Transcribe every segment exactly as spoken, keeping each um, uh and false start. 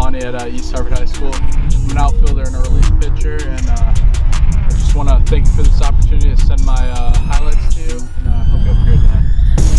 Montovani at uh, East Harvard High School. I'm an outfielder and a relief pitcher, and uh, I just want to thank you for this opportunity to send my uh, highlights to you, and uh, hope you have a great day.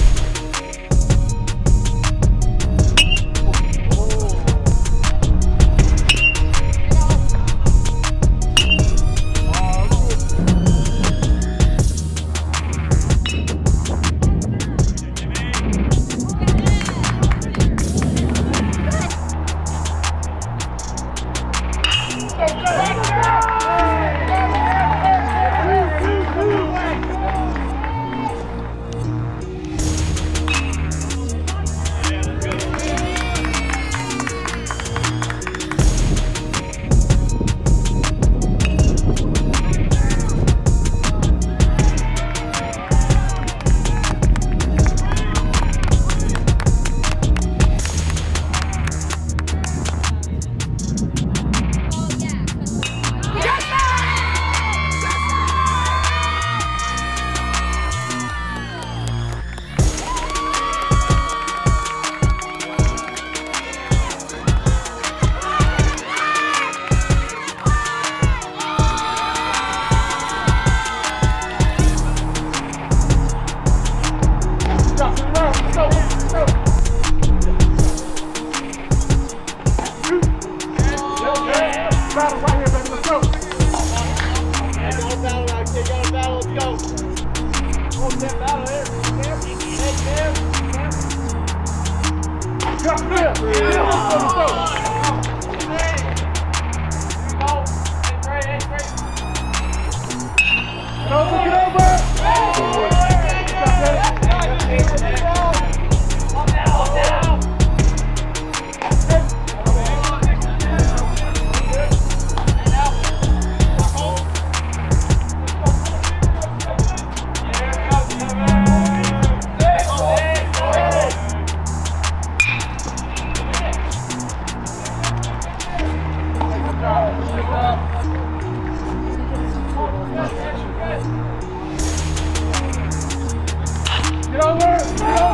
Battle right here, baby. Let's go. Yeah, got a battle out here. Got a battle. Let's go. Oh, that battle here. Cam. Hey, Cam. Cam. Got him. Yeah. Let's go. Hey. Here we go. Hey, great. Hey, great. Get over. Get over. Calm down. Calm down. Get over! Get over!